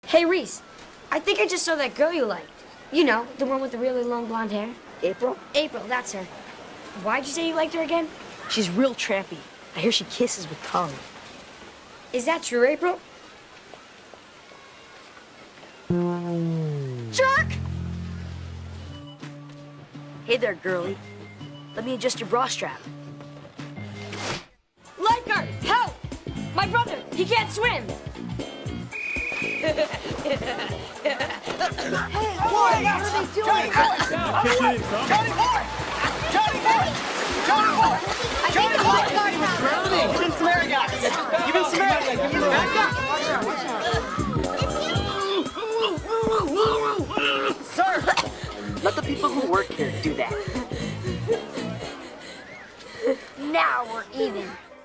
Hey, Reese, I think I just saw that girl you liked. You know, the one with the really long blonde hair. April? April, that's her. Why'd you say you liked her again? She's real trampy. I hear she kisses with tongue. Is that true, April? Jerk! Hey there, girlie. Let me adjust your bra strap. Lifeguard, help! My brother, he can't swim. Hey, what are they doing? Johnny boy! Johnny boy! Johnny boy! Johnny boy! Drowning! You've been Samaritan, guys. You've been Samaritan. Back up! Sir! Let the people who work here do that. Now we're even.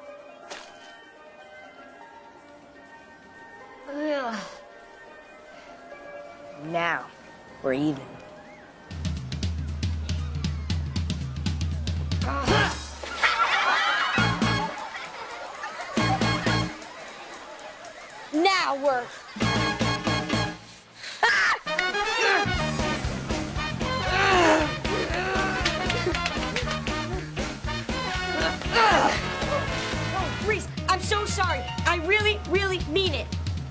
Ugh. Now we're even. Now we're... Reese, I'm so sorry. I really, really mean it.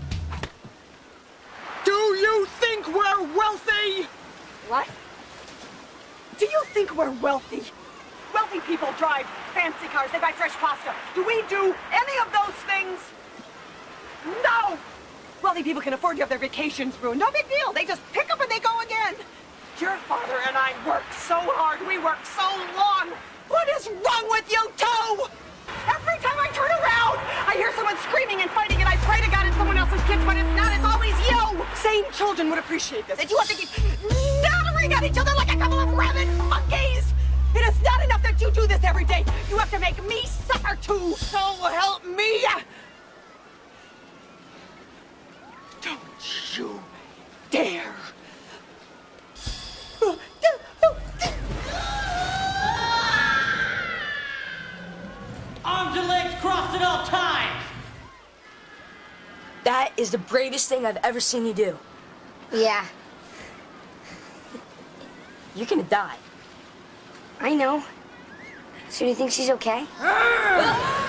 Do you think we're wealthy? What? Do you think we're wealthy? Wealthy people drive fancy cars, they buy fresh pasta. Do we do any of those things? No! Wealthy people can afford to have their vacations ruined. No big deal. They just pick up and they go again. Your father and I worked so hard. We worked so long. What is wrong with you two? Every time I turn around, I hear someone screaming and fighting, and I pray to God it's someone else's kids, but it's not. It's always you. Sane children would appreciate this. And you have to keep nattering at each other like a couple of rabid monkeys. It is not enough that you do this every day. You have to make me suffer too. So help me. Don't you dare. Arms and legs crossed at all times. That is the bravest thing I've ever seen you do. Yeah, You're gonna die. I know. So do you think she's okay?